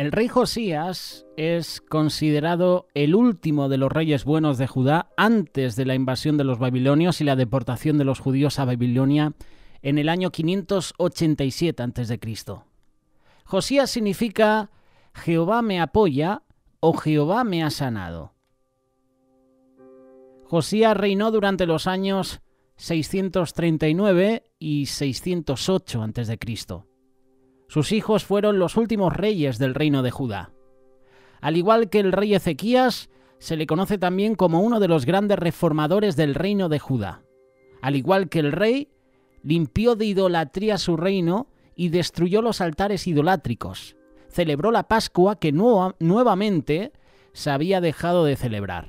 El rey Josías es considerado el último de los reyes buenos de Judá antes de la invasión de los babilonios y la deportación de los judíos a Babilonia en el año 587 a.C. Josías significa Jehová me apoya o Jehová me ha sanado. Josías reinó durante los años 639 y 608 a.C. Sus hijos fueron los últimos reyes del reino de Judá. Al igual que el rey Ezequías, se le conoce también como uno de los grandes reformadores del reino de Judá. Al igual que el rey, limpió de idolatría su reino y destruyó los altares idolátricos. Celebró la Pascua que nuevamente se había dejado de celebrar.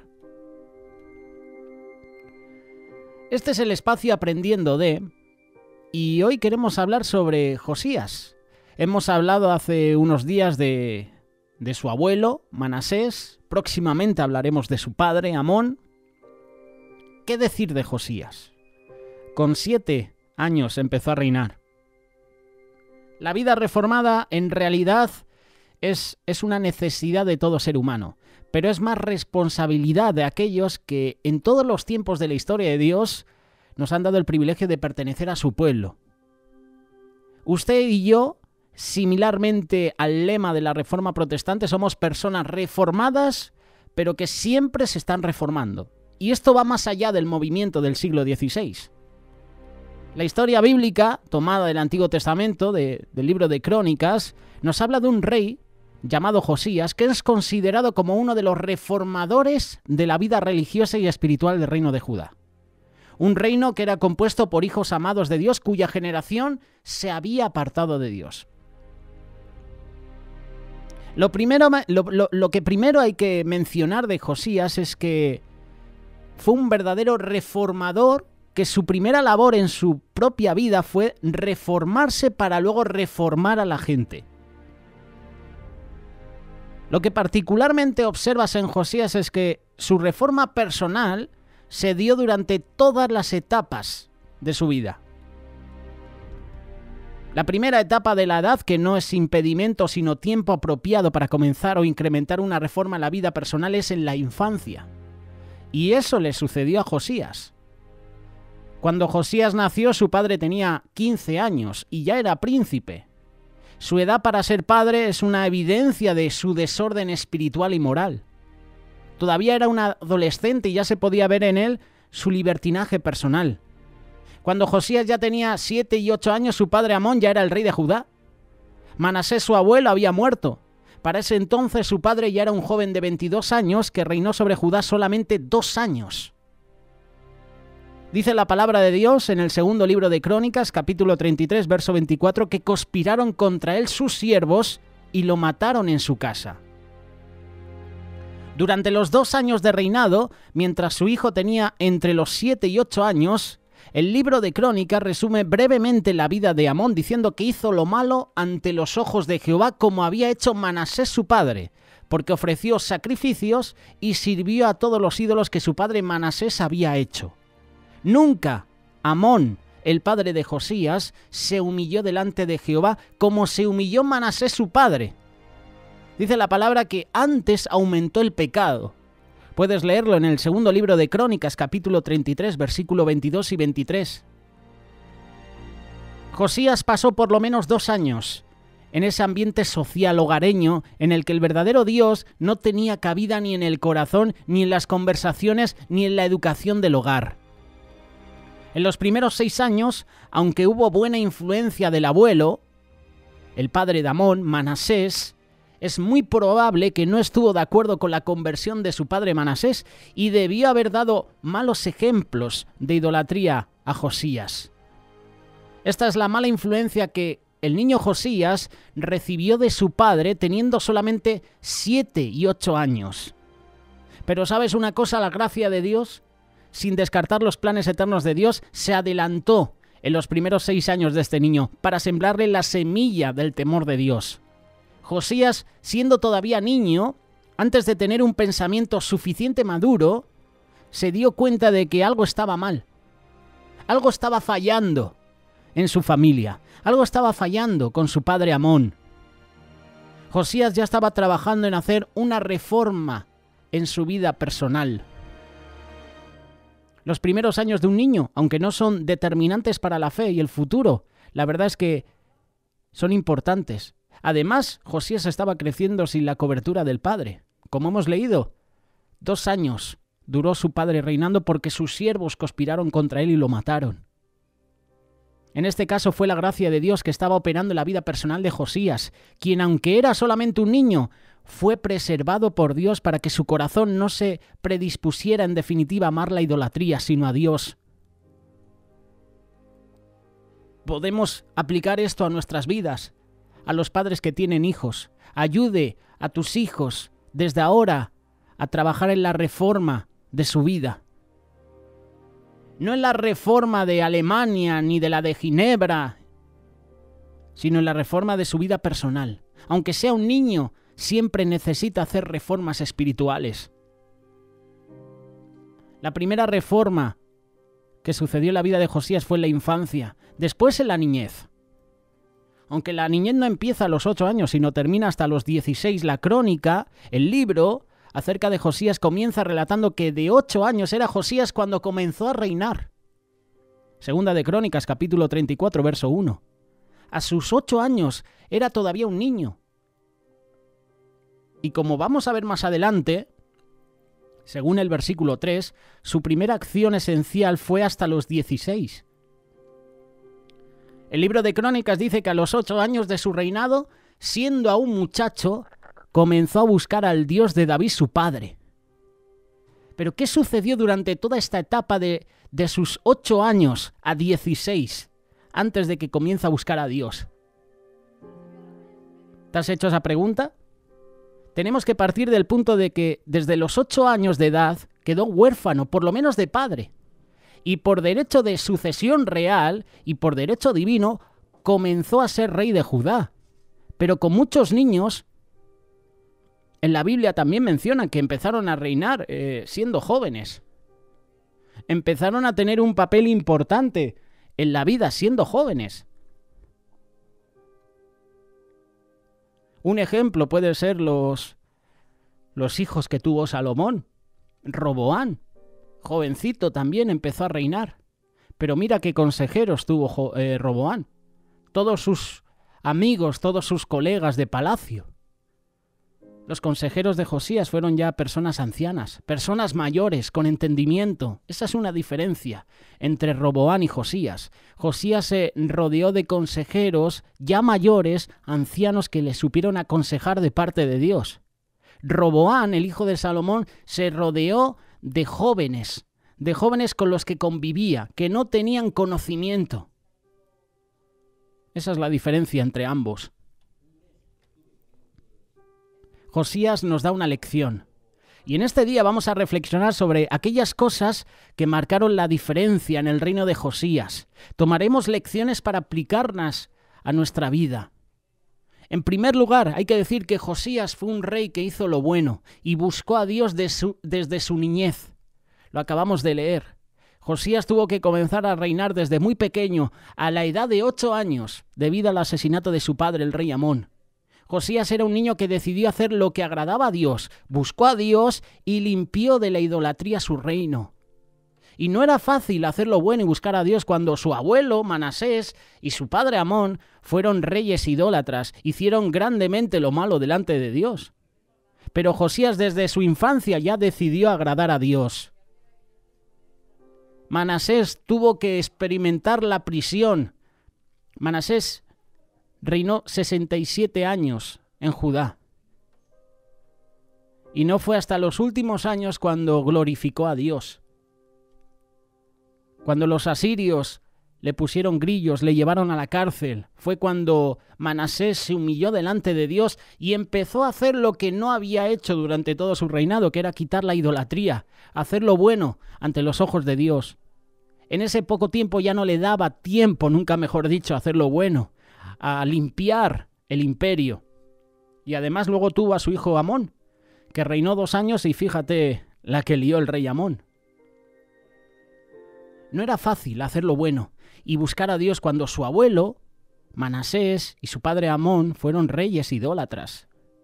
Este es el espacio Aprendiendo de, y hoy queremos hablar sobre Josías. Hemos hablado hace unos días de su abuelo, Manasés. Próximamente hablaremos de su padre, Amón. ¿Qué decir de Josías? Con 7 años empezó a reinar. La vida reformada en realidad es una necesidad de todo ser humano, pero es más responsabilidad de aquellos que en todos los tiempos de la historia de Dios nos han dado el privilegio de pertenecer a su pueblo. Usted y yo, similarmente al lema de la Reforma Protestante, somos personas reformadas, pero que siempre se están reformando. Y esto va más allá del movimiento del siglo XVI. La historia bíblica, tomada del Antiguo Testamento, del libro de Crónicas, nos habla de un rey llamado Josías, que es considerado como uno de los reformadores de la vida religiosa y espiritual del reino de Judá. Un reino que era compuesto por hijos amados de Dios, cuya generación se había apartado de Dios. Lo que primero hay que mencionar de Josías es que fue un verdadero reformador, que su primera labor en su propia vida fue reformarse para luego reformar a la gente. Lo que particularmente observas en Josías es que su reforma personal se dio durante todas las etapas de su vida. La primera etapa de la edad, que no es impedimento sino tiempo apropiado para comenzar o incrementar una reforma en la vida personal, es en la infancia. Y eso le sucedió a Josías. Cuando Josías nació, su padre tenía 15 años y ya era príncipe. Su edad para ser padre es una evidencia de su desorden espiritual y moral. Todavía era un adolescente y ya se podía ver en él su libertinaje personal. Cuando Josías ya tenía 7 y 8 años, su padre Amón ya era el rey de Judá. Manasés, su abuelo, había muerto. Para ese entonces su padre ya era un joven de 22 años que reinó sobre Judá solamente 2 años. Dice la palabra de Dios en el segundo libro de Crónicas, capítulo 33, verso 24, que conspiraron contra él sus siervos y lo mataron en su casa. Durante los 2 años de reinado, mientras su hijo tenía entre los 7 y 8 años, el libro de Crónicas resume brevemente la vida de Amón, diciendo que hizo lo malo ante los ojos de Jehová, como había hecho Manasés su padre, porque ofreció sacrificios y sirvió a todos los ídolos que su padre Manasés había hecho. Nunca Amón, el padre de Josías, se humilló delante de Jehová como se humilló Manasés su padre. Dice la palabra que antes aumentó el pecado. Puedes leerlo en el segundo libro de Crónicas, capítulo 33, versículo 22 y 23. Josías pasó por lo menos 2 años en ese ambiente social hogareño en el que el verdadero Dios no tenía cabida ni en el corazón, ni en las conversaciones, ni en la educación del hogar. En los primeros 6 años, aunque hubo buena influencia del abuelo, el padre de Amón, Manasés, es muy probable que no estuvo de acuerdo con la conversión de su padre Manasés y debió haber dado malos ejemplos de idolatría a Josías. Esta es la mala influencia que el niño Josías recibió de su padre teniendo solamente 7 y 8 años. Pero ¿sabes una cosa? La gracia de Dios, sin descartar los planes eternos de Dios, se adelantó en los primeros 6 años de este niño para sembrarle la semilla del temor de Dios. Josías, siendo todavía niño, antes de tener un pensamiento suficiente maduro, se dio cuenta de que algo estaba mal. Algo estaba fallando en su familia. Algo estaba fallando con su padre Amón. Josías ya estaba trabajando en hacer una reforma en su vida personal. Los primeros años de un niño, aunque no son determinantes para la fe y el futuro, la verdad es que son importantes. Además, Josías estaba creciendo sin la cobertura del padre. Como hemos leído, 2 años duró su padre reinando porque sus siervos conspiraron contra él y lo mataron. En este caso fue la gracia de Dios que estaba operando en la vida personal de Josías, quien, aunque era solamente un niño, fue preservado por Dios para que su corazón no se predispusiera en definitiva a amar la idolatría, sino a Dios. Podemos aplicar esto a nuestras vidas, a los padres que tienen hijos. Ayude a tus hijos desde ahora a trabajar en la reforma de su vida. No en la reforma de Alemania ni de la de Ginebra, sino en la reforma de su vida personal. Aunque sea un niño, siempre necesita hacer reformas espirituales. La primera reforma que sucedió en la vida de Josías fue en la infancia, después en la niñez. Aunque la niñez no empieza a los 8 años, sino termina hasta los 16, la crónica, el libro acerca de Josías comienza relatando que de 8 años era Josías cuando comenzó a reinar. Segunda de Crónicas, capítulo 34, verso 1. A sus 8 años era todavía un niño. Y como vamos a ver más adelante, según el versículo 3, su primera acción esencial fue hasta los 16. El libro de Crónicas dice que a los 8 años de su reinado, siendo aún muchacho, comenzó a buscar al Dios de David su padre. Pero ¿qué sucedió durante toda esta etapa de sus 8 años a 16, antes de que comience a buscar a Dios? ¿Te has hecho esa pregunta? Tenemos que partir del punto de que desde los 8 años de edad quedó huérfano, por lo menos de padre. Y por derecho de sucesión real y por derecho divino, comenzó a ser rey de Judá. Pero con muchos niños, en la Biblia también mencionan que empezaron a reinar siendo jóvenes. Empezaron a tener un papel importante en la vida siendo jóvenes. Un ejemplo puede ser los hijos que tuvo Salomón. Roboán, jovencito, también empezó a reinar. Pero mira qué consejeros tuvo Roboán. Todos sus amigos, todos sus colegas de palacio. Los consejeros de Josías fueron ya personas ancianas, personas mayores, con entendimiento. Esa es una diferencia entre Roboán y Josías. Josías se rodeó de consejeros ya mayores, ancianos que le supieron aconsejar de parte de Dios. Roboán, el hijo de Salomón, se rodeó de jóvenes con los que convivía, que no tenían conocimiento. Esa es la diferencia entre ambos. Josías nos da una lección. Y en este día vamos a reflexionar sobre aquellas cosas que marcaron la diferencia en el reino de Josías. Tomaremos lecciones para aplicarlas a nuestra vida. En primer lugar, hay que decir que Josías fue un rey que hizo lo bueno y buscó a Dios desde su niñez. Lo acabamos de leer. Josías tuvo que comenzar a reinar desde muy pequeño, a la edad de 8 años, debido al asesinato de su padre, el rey Amón. Josías era un niño que decidió hacer lo que agradaba a Dios, buscó a Dios y limpió de la idolatría su reino. Y no era fácil hacer lo bueno y buscar a Dios cuando su abuelo, Manasés, y su padre Amón fueron reyes idólatras, hicieron grandemente lo malo delante de Dios. Pero Josías desde su infancia ya decidió agradar a Dios. Manasés tuvo que experimentar la prisión. Manasés reinó 67 años en Judá. Y no fue hasta los últimos años cuando glorificó a Dios. Cuando los asirios le pusieron grillos, le llevaron a la cárcel, fue cuando Manasés se humilló delante de Dios y empezó a hacer lo que no había hecho durante todo su reinado, que era quitar la idolatría, hacer lo bueno ante los ojos de Dios. En ese poco tiempo ya no le daba tiempo, nunca mejor dicho, a hacer lo bueno, a limpiar el imperio. Y además luego tuvo a su hijo Amón, que reinó 2 años y fíjate la que lió el rey Amón. No era fácil hacer lo bueno y buscar a Dios cuando su abuelo, Manasés, y su padre Amón fueron reyes idólatras.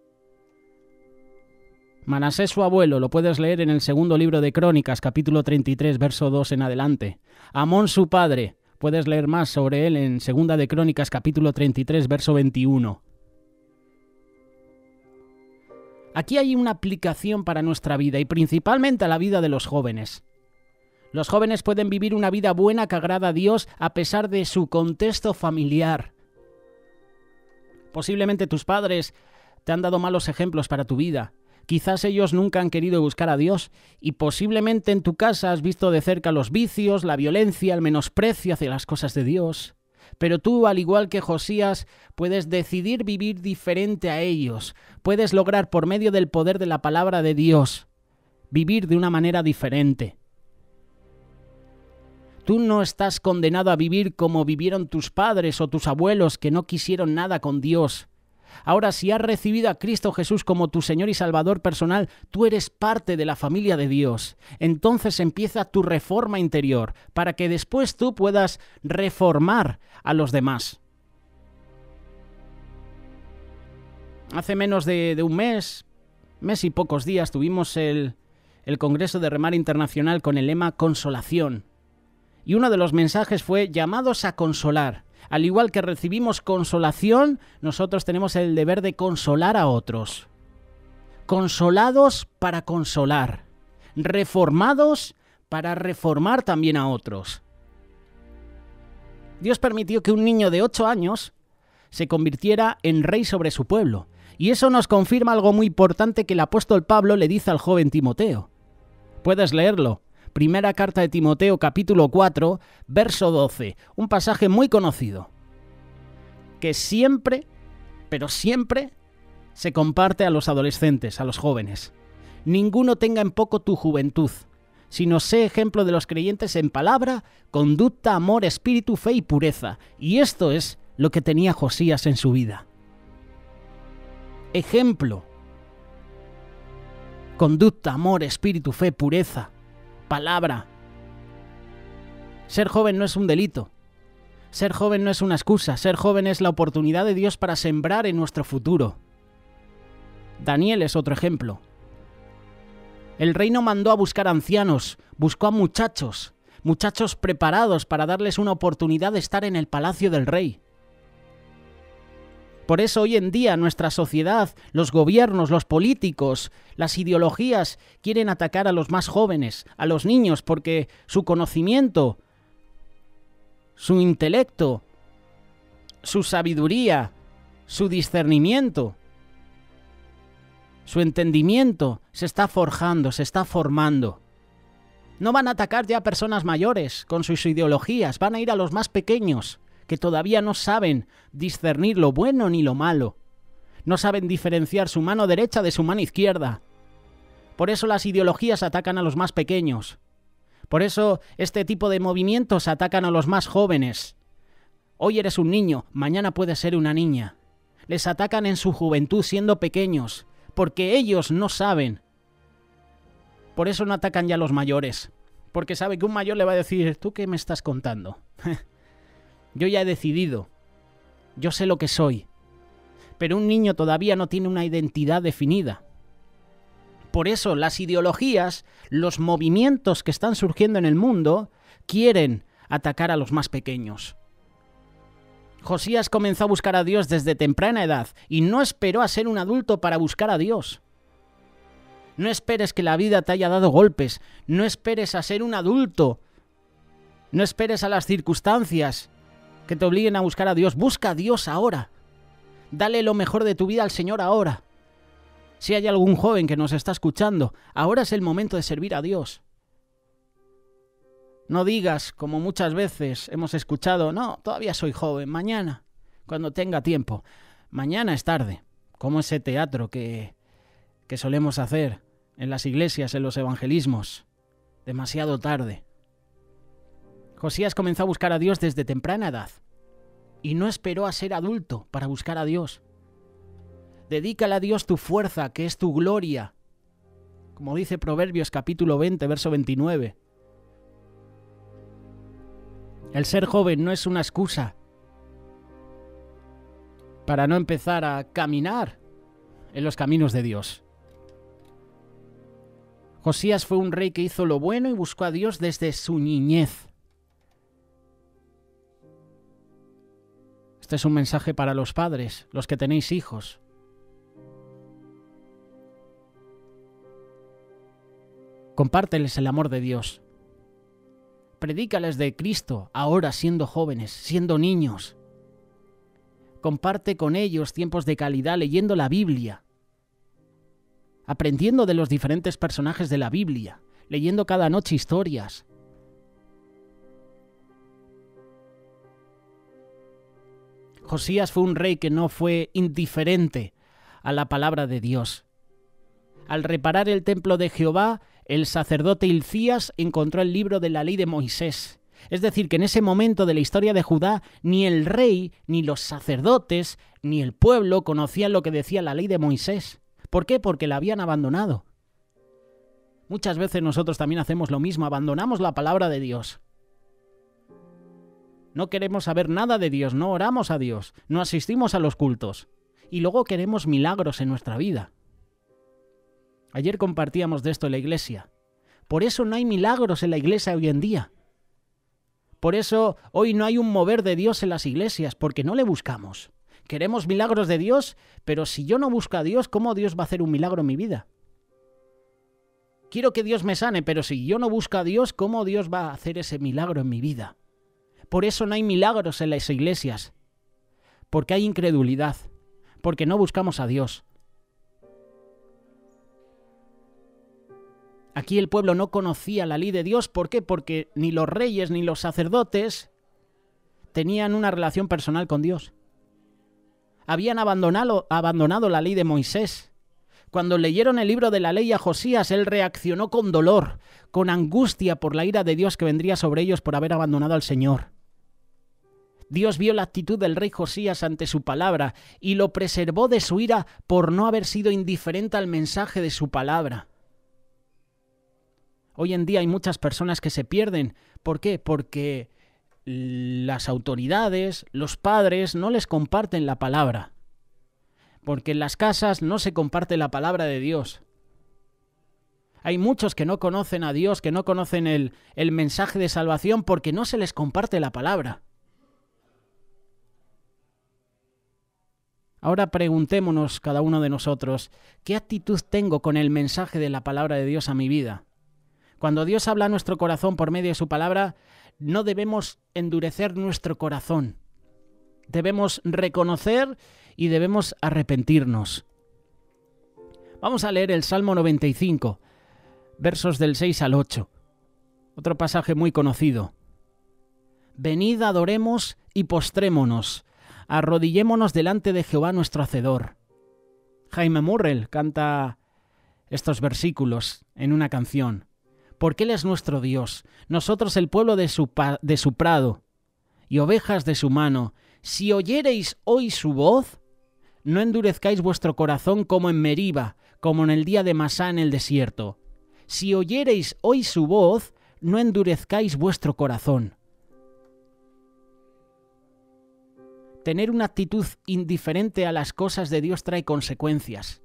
Manasés su abuelo, lo puedes leer en el segundo libro de Crónicas, capítulo 33, verso 2 en adelante. Amón su padre, puedes leer más sobre él en segunda de Crónicas, capítulo 33, verso 21. Aquí hay una aplicación para nuestra vida y principalmente a la vida de los jóvenes. Los jóvenes pueden vivir una vida buena que agrada a Dios a pesar de su contexto familiar. Posiblemente tus padres te han dado malos ejemplos para tu vida. Quizás ellos nunca han querido buscar a Dios y posiblemente en tu casa has visto de cerca los vicios, la violencia, el menosprecio hacia las cosas de Dios. Pero tú, al igual que Josías, puedes decidir vivir diferente a ellos. Puedes lograr por medio del poder de la palabra de Dios vivir de una manera diferente. Tú no estás condenado a vivir como vivieron tus padres o tus abuelos que no quisieron nada con Dios. Ahora, si has recibido a Cristo Jesús como tu Señor y Salvador personal, tú eres parte de la familia de Dios. Entonces empieza tu reforma interior, para que después tú puedas reformar a los demás. Hace menos de un mes y pocos días, tuvimos el Congreso de Remar Internacional con el lema Consolación. Y uno de los mensajes fue llamados a consolar. Al igual que recibimos consolación, nosotros tenemos el deber de consolar a otros. Consolados para consolar. Reformados para reformar también a otros. Dios permitió que un niño de 8 años se convirtiera en rey sobre su pueblo. Y eso nos confirma algo muy importante que el apóstol Pablo le dice al joven Timoteo. Puedes leerlo. Primera carta de Timoteo, capítulo 4, verso 12. Un pasaje muy conocido. Que siempre, pero siempre, se comparte a los adolescentes, a los jóvenes. Ninguno tenga en poco tu juventud, sino sé ejemplo de los creyentes en palabra, conducta, amor, espíritu, fe y pureza. Y esto es lo que tenía Josías en su vida. Ejemplo. Conducta, amor, espíritu, fe, pureza. Palabra. Ser joven no es un delito. Ser joven no es una excusa. Ser joven es la oportunidad de Dios para sembrar en nuestro futuro. Daniel es otro ejemplo. El rey no mandó a buscar ancianos, buscó a muchachos preparados para darles una oportunidad de estar en el palacio del rey. Por eso hoy en día nuestra sociedad, los gobiernos, los políticos, las ideologías quieren atacar a los más jóvenes, a los niños, porque su conocimiento, su intelecto, su sabiduría, su discernimiento, su entendimiento se está forjando, se está formando. No van a atacar ya a personas mayores con sus ideologías, van a ir a los más pequeños, que todavía no saben discernir lo bueno ni lo malo. No saben diferenciar su mano derecha de su mano izquierda. Por eso las ideologías atacan a los más pequeños. Por eso este tipo de movimientos atacan a los más jóvenes. Hoy eres un niño, mañana puedes ser una niña. Les atacan en su juventud siendo pequeños, porque ellos no saben. Por eso no atacan ya a los mayores, porque sabe que un mayor le va a decir, ¿tú qué me estás contando? Yo ya he decidido, yo sé lo que soy, pero un niño todavía no tiene una identidad definida. Por eso las ideologías, los movimientos que están surgiendo en el mundo, quieren atacar a los más pequeños. Josías comenzó a buscar a Dios desde temprana edad y no esperó a ser un adulto para buscar a Dios. No esperes que la vida te haya dado golpes, no esperes a ser un adulto, no esperes a las circunstancias que te obliguen a buscar a Dios. Busca a Dios ahora. Dale lo mejor de tu vida al Señor ahora. Si hay algún joven que nos está escuchando, ahora es el momento de servir a Dios. No digas, como muchas veces hemos escuchado, no, todavía soy joven, mañana, cuando tenga tiempo. Mañana es tarde, como ese teatro que solemos hacer en las iglesias, en los evangelismos. Demasiado tarde. Josías comenzó a buscar a Dios desde temprana edad y no esperó a ser adulto para buscar a Dios. Dedícale a Dios tu fuerza, que es tu gloria. Como dice Proverbios capítulo 20, verso 29. El ser joven no es una excusa para no empezar a caminar en los caminos de Dios. Josías fue un rey que hizo lo bueno y buscó a Dios desde su niñez. Este es un mensaje para los padres, los que tenéis hijos. Compárteles el amor de Dios. Predícales de Cristo, ahora siendo jóvenes, siendo niños. Comparte con ellos tiempos de calidad leyendo la Biblia, aprendiendo de los diferentes personajes de la Biblia, leyendo cada noche historias. Josías fue un rey que no fue indiferente a la palabra de Dios. Al reparar el templo de Jehová, el sacerdote Hilcías encontró el libro de la ley de Moisés. Es decir, que en ese momento de la historia de Judá, ni el rey, ni los sacerdotes, ni el pueblo conocían lo que decía la ley de Moisés. ¿Por qué? Porque la habían abandonado. Muchas veces nosotros también hacemos lo mismo, abandonamos la palabra de Dios. No queremos saber nada de Dios, no oramos a Dios, no asistimos a los cultos. Y luego queremos milagros en nuestra vida. Ayer compartíamos de esto en la iglesia. Por eso no hay milagros en la iglesia hoy en día. Por eso hoy no hay un mover de Dios en las iglesias, porque no le buscamos. Queremos milagros de Dios, pero si yo no busco a Dios, ¿cómo Dios va a hacer un milagro en mi vida? Quiero que Dios me sane, pero si yo no busco a Dios, ¿cómo Dios va a hacer ese milagro en mi vida? Por eso no hay milagros en las iglesias, porque hay incredulidad, porque no buscamos a Dios. Aquí el pueblo no conocía la ley de Dios. ¿Por qué? Porque ni los reyes ni los sacerdotes tenían una relación personal con Dios. Habían abandonado la ley de Moisés. Cuando leyeron el libro de la ley a Josías, él reaccionó con dolor, con angustia por la ira de Dios que vendría sobre ellos por haber abandonado al Señor. Dios vio la actitud del rey Josías ante su palabra y lo preservó de su ira por no haber sido indiferente al mensaje de su palabra. Hoy en día hay muchas personas que se pierden. ¿Por qué? Porque las autoridades, los padres, no les comparten la palabra. Porque en las casas no se comparte la palabra de Dios. Hay muchos que no conocen a Dios, que no conocen el mensaje de salvación porque no se les comparte la palabra. Ahora preguntémonos cada uno de nosotros, ¿qué actitud tengo con el mensaje de la palabra de Dios a mi vida? Cuando Dios habla a nuestro corazón por medio de su palabra, no debemos endurecer nuestro corazón. Debemos reconocer y debemos arrepentirnos. Vamos a leer el Salmo 95, versos del 6 al 8. Otro pasaje muy conocido. Venid, adoremos y postrémonos, arrodillémonos delante de Jehová nuestro Hacedor. Jaime Murrell canta estos versículos en una canción. Porque Él es nuestro Dios, nosotros el pueblo de su prado, y ovejas de su mano. Si oyereis hoy su voz, no endurezcáis vuestro corazón como en Meriba, como en el día de Masá en el desierto. Si oyereis hoy su voz, no endurezcáis vuestro corazón. Tener una actitud indiferente a las cosas de Dios trae consecuencias.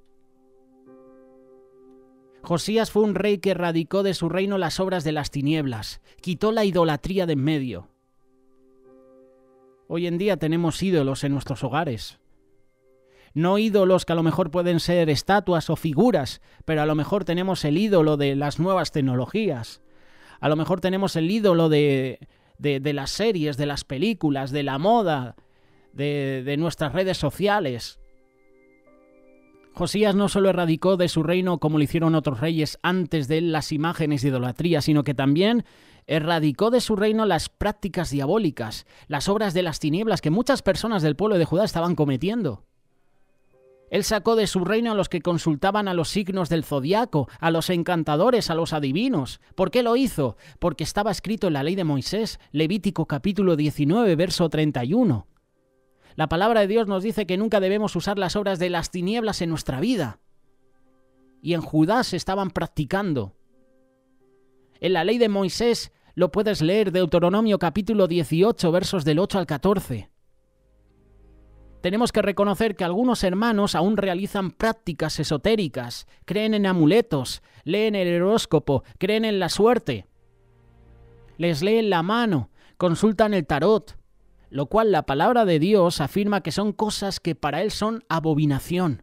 Josías fue un rey que erradicó de su reino las obras de las tinieblas, quitó la idolatría de en medio. Hoy en día tenemos ídolos en nuestros hogares. No ídolos que a lo mejor pueden ser estatuas o figuras, pero a lo mejor tenemos el ídolo de las nuevas tecnologías. A lo mejor tenemos el ídolo de las series, de las películas, de la moda, de nuestras redes sociales. Josías no solo erradicó de su reino como lo hicieron otros reyes antes de él las imágenes de idolatría, sino que también erradicó de su reino las prácticas diabólicas, las obras de las tinieblas que muchas personas del pueblo de Judá estaban cometiendo. Él sacó de su reino a los que consultaban a los signos del zodiaco, a los encantadores, a los adivinos. ¿Por qué lo hizo? Porque estaba escrito en la ley de Moisés, Levítico capítulo 19, verso 31. La palabra de Dios nos dice que nunca debemos usar las obras de las tinieblas en nuestra vida. Y en Judá se estaban practicando. En la ley de Moisés lo puedes leer, Deuteronomio capítulo 18, versos del 8 al 14. Tenemos que reconocer que algunos hermanos aún realizan prácticas esotéricas, creen en amuletos, leen el horóscopo, creen en la suerte, les leen la mano, consultan el tarot, lo cual la palabra de Dios afirma que son cosas que para él son abominación.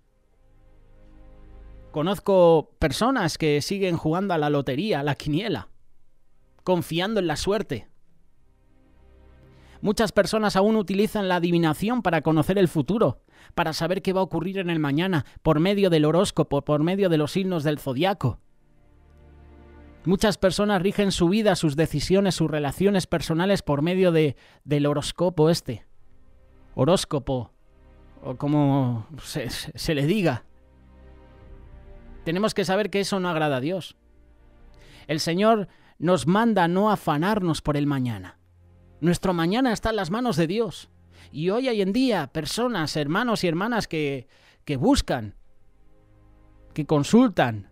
Conozco personas que siguen jugando a la lotería, a la quiniela, confiando en la suerte. Muchas personas aún utilizan la adivinación para conocer el futuro, para saber qué va a ocurrir en el mañana, por medio del horóscopo, por medio de los signos del zodiaco. Muchas personas rigen su vida, sus decisiones, sus relaciones personales por medio del horóscopo horóscopo, o como se le diga. Tenemos que saber que eso no agrada a Dios. El Señor nos manda no afanarnos por el mañana. Nuestro mañana está en las manos de Dios. Y hoy en día, personas, hermanos y hermanas que buscan, que consultan.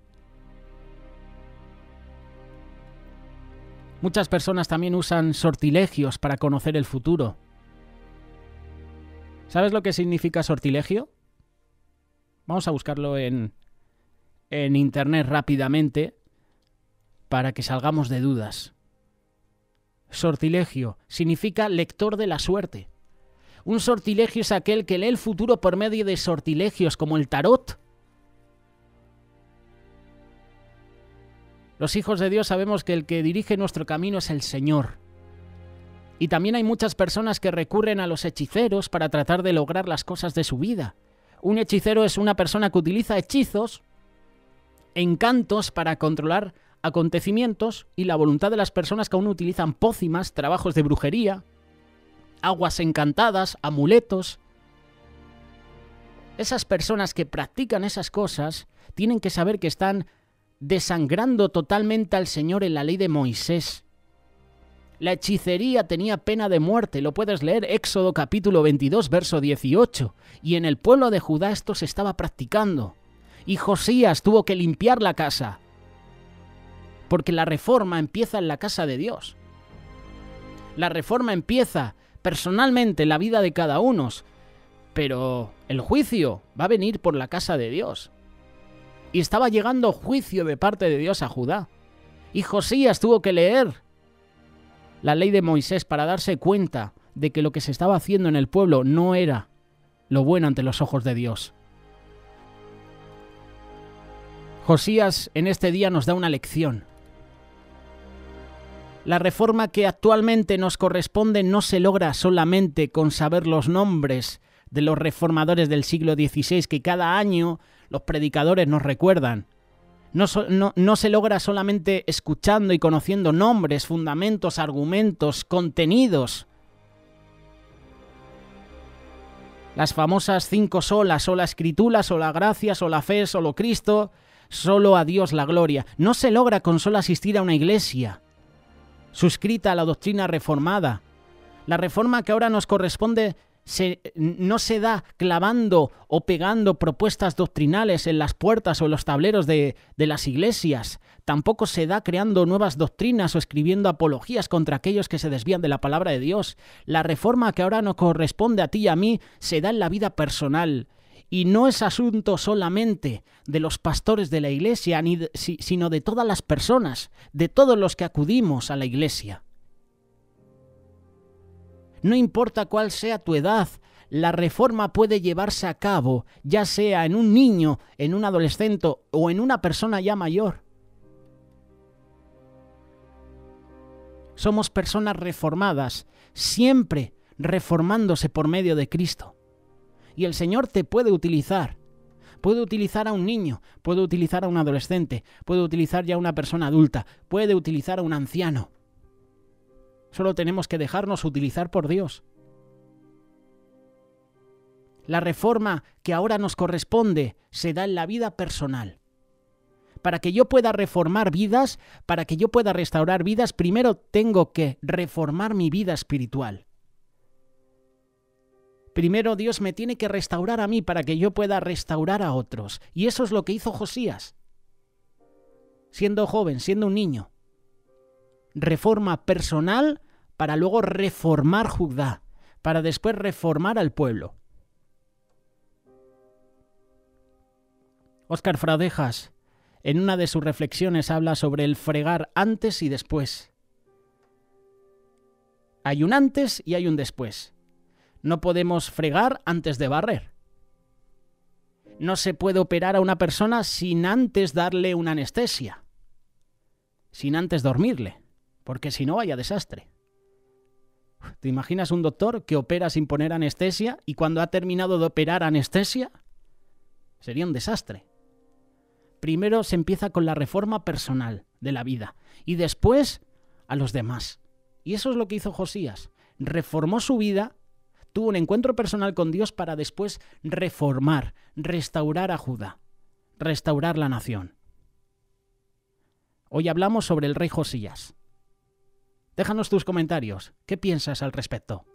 Muchas personas también usan sortilegios para conocer el futuro. ¿Sabes lo que significa sortilegio? Vamos a buscarlo en internet rápidamente para que salgamos de dudas. Sortilegio significa lector de la suerte. Un sortilegio es aquel que lee el futuro por medio de sortilegios como el tarot. Los hijos de Dios sabemos que el que dirige nuestro camino es el Señor. Y también hay muchas personas que recurren a los hechiceros para tratar de lograr las cosas de su vida. Un hechicero es una persona que utiliza hechizos, encantos para controlar acontecimientos y la voluntad de las personas que aún utilizan pócimas, trabajos de brujería, aguas encantadas, amuletos. Esas personas que practican esas cosas tienen que saber que están desangrando totalmente al Señor en la ley de Moisés. La hechicería tenía pena de muerte, lo puedes leer, Éxodo capítulo 22, verso 18, y en el pueblo de Judá esto se estaba practicando. Y Josías tuvo que limpiar la casa, porque la reforma empieza en la casa de Dios. La reforma empieza personalmente en la vida de cada uno, pero el juicio va a venir por la casa de Dios. Y estaba llegando juicio de parte de Dios a Judá. Y Josías tuvo que leer la ley de Moisés para darse cuenta de que lo que se estaba haciendo en el pueblo no era lo bueno ante los ojos de Dios. Josías en este día nos da una lección. La reforma que actualmente nos corresponde no se logra solamente con saber los nombres de los reformadores del siglo XVI que cada año los predicadores nos recuerdan. No se logra solamente escuchando y conociendo nombres, fundamentos, argumentos, contenidos. Las famosas 5 solas, sola escritura, sola gracia, sola fe, solo Cristo, solo a Dios la gloria. No se logra con solo asistir a una iglesia suscrita a la doctrina reformada. La reforma que ahora nos corresponde no se da clavando o pegando propuestas doctrinales en las puertas o en los tableros de las iglesias. Tampoco se da creando nuevas doctrinas o escribiendo apologías contra aquellos que se desvían de la palabra de Dios. La reforma que ahora nos corresponde a ti y a mí se da en la vida personal. Y no es asunto solamente de los pastores de la iglesia, sino de todas las personas, de todos los que acudimos a la iglesia. No importa cuál sea tu edad, la reforma puede llevarse a cabo, ya sea en un niño, en un adolescente o en una persona ya mayor. Somos personas reformadas, siempre reformándose por medio de Cristo. Y el Señor te puede utilizar. Puede utilizar a un niño, puede utilizar a un adolescente, puede utilizar ya a una persona adulta, puede utilizar a un anciano. Solo tenemos que dejarnos utilizar por Dios. La reforma que ahora nos corresponde se da en la vida personal. Para que yo pueda reformar vidas, para que yo pueda restaurar vidas, primero tengo que reformar mi vida espiritual. Primero Dios me tiene que restaurar a mí para que yo pueda restaurar a otros. Y eso es lo que hizo Josías. Siendo joven, siendo un niño. Reforma personal para luego reformar Judá, para después reformar al pueblo. Óscar Fraudejas, en una de sus reflexiones, habla sobre el fregar antes y después. Hay un antes y hay un después. No podemos fregar antes de barrer. No se puede operar a una persona sin antes darle una anestesia, sin antes dormirle, porque si no, vaya desastre. ¿Te imaginas un doctor que opera sin poner anestesia y cuando ha terminado de operar anestesia? Sería un desastre. Primero se empieza con la reforma personal de la vida y después a los demás. Y eso es lo que hizo Josías. Reformó su vida, tuvo un encuentro personal con Dios para después reformar, restaurar a Judá, restaurar la nación. Hoy hablamos sobre el rey Josías. Déjanos tus comentarios. ¿Qué piensas al respecto?